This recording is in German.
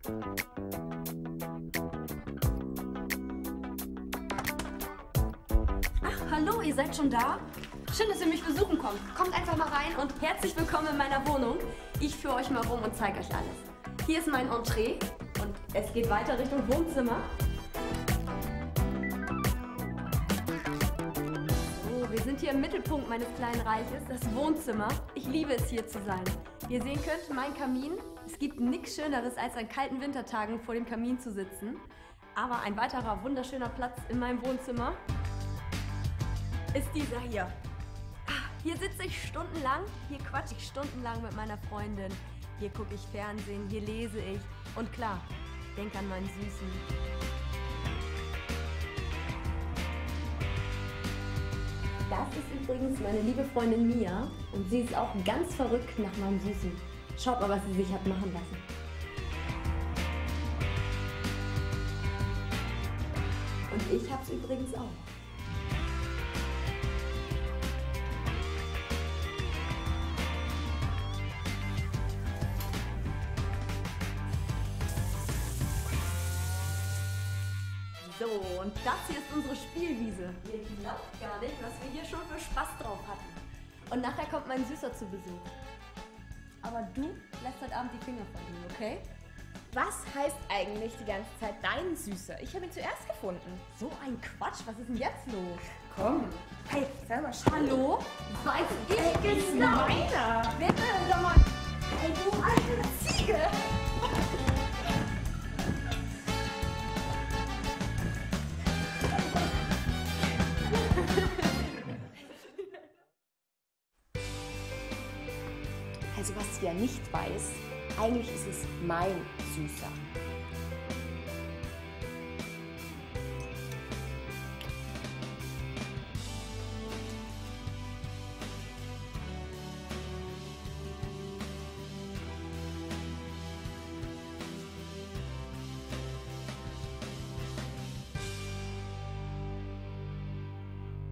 Ach, hallo, ihr seid schon da? Schön, dass ihr mich besuchen kommt. Kommt einfach mal rein und herzlich willkommen in meiner Wohnung. Ich führe euch mal rum und zeige euch alles. Hier ist mein Entree und es geht weiter Richtung Wohnzimmer. So, wir sind hier im Mittelpunkt meines kleinen Reiches, das Wohnzimmer. Ich liebe es, hier zu sein. Wie ihr sehen könnt, mein Kamin. Es gibt nichts Schöneres, als an kalten Wintertagen vor dem Kamin zu sitzen. Aber ein weiterer wunderschöner Platz in meinem Wohnzimmer ist dieser hier. Hier sitze ich stundenlang, hier quatsche ich stundenlang mit meiner Freundin. Hier gucke ich Fernsehen, hier lese ich. Und klar, denk an meinen Süßen. Das ist übrigens meine liebe Freundin Mia und sie ist auch ganz verrückt nach meinem Süßen. Schaut mal, was sie sich hat machen lassen. Und ich hab's übrigens auch. So, und das hier ist unsere Spielwiese. Ihr glaubt gar nicht, was wir hier schon für Spaß drauf hatten. Und nachher kommt mein Süßer zu Besuch. Aber du lässt heute Abend die Finger von ihm, okay? Was heißt eigentlich die ganze Zeit dein Süßer? Ich habe ihn zuerst gefunden. So ein Quatsch, was ist denn jetzt los? Komm. Hey, sag mal, Hallo? Weiß ich genau. Meiner. Wer will doch mal... Hey, du alte Ziege. Also was sie ja nicht weiß, eigentlich ist es mein Süßer.